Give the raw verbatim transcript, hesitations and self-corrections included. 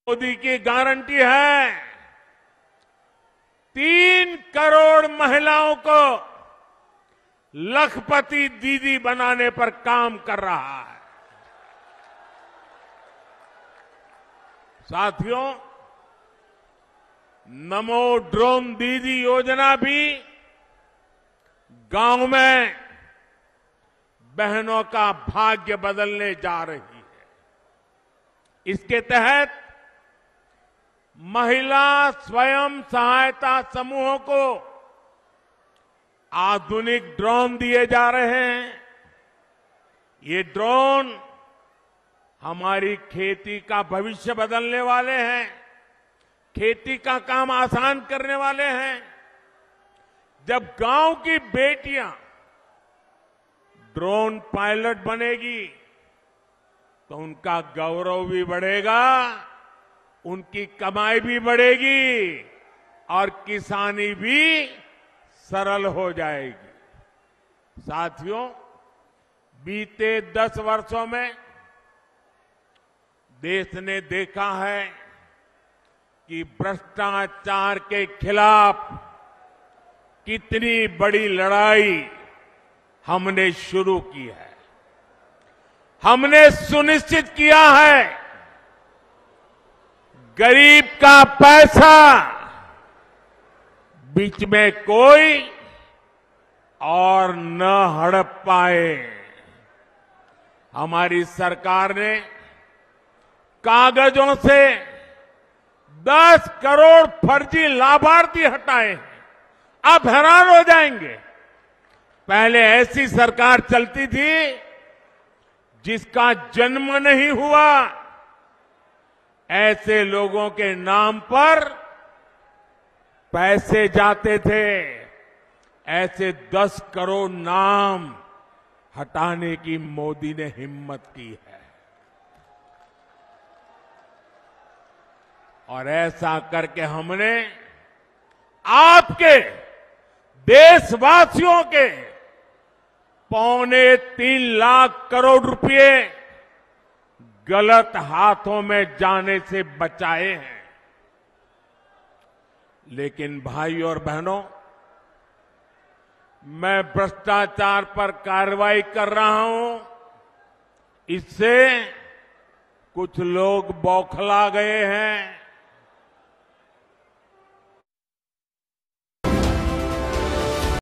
मोदी की गारंटी है तीन करोड़ महिलाओं को लखपति दीदी बनाने पर काम कर रहा है। साथियों, नमो ड्रोन दीदी योजना भी गांव में बहनों का भाग्य बदलने जा रही है। इसके तहत महिला स्वयं सहायता समूहों को आधुनिक ड्रोन दिए जा रहे हैं। ये ड्रोन हमारी खेती का भविष्य बदलने वाले हैं, खेती का काम आसान करने वाले हैं। जब गांव की बेटियां ड्रोन पायलट बनेगी तो उनका गौरव भी बढ़ेगा, उनकी कमाई भी बढ़ेगी और किसानी भी सरल हो जाएगी। साथियों, बीते दस वर्षों में देश ने देखा है कि भ्रष्टाचार के खिलाफ कितनी बड़ी लड़ाई हमने शुरू की है। हमने सुनिश्चित किया है गरीब का पैसा बीच में कोई और न हड़प पाए। हमारी सरकार ने कागजों से दस करोड़ फर्जी लाभार्थी हटाए हैं। आप हैरान हो जाएंगे, पहले ऐसी सरकार चलती थी जिसका जन्म नहीं हुआ, ऐसे लोगों के नाम पर पैसे जाते थे। ऐसे दस करोड़ नाम हटाने की मोदी ने हिम्मत की है और ऐसा करके हमने आपके देशवासियों के पौने तीन लाख करोड़ रुपए गलत हाथों में जाने से बचाए हैं। लेकिन भाई और बहनों, मैं भ्रष्टाचार पर कार्रवाई कर रहा हूं, इससे कुछ लोग बौखला गए हैं,